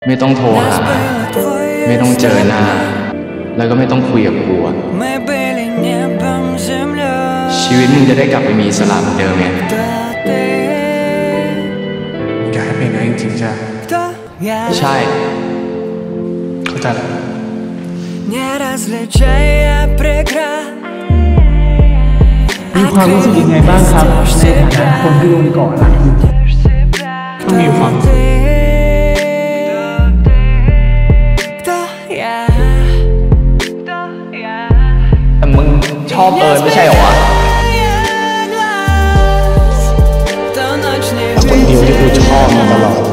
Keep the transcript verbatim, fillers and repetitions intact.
ไม่ต้องโทรหาไม่ต้องเจอหน้าแล้วก็ไม่ต้องคุยกับกูอะชีวิตมึงจะได้กลับไปมีอิสระเหมือนเดิมไงอยากให้เป็นอย่างนั้นจริงๆใช่ใช่เข้าใจแล้วมีความรู้สึกยังไงบ้างครับในฐานะคนที่โดนก่อหลังอยู่ก็มีความแต่มึงชอบเอิญไม่ใช่เหรอวะคนเดียวที่กูชอบมาตลอด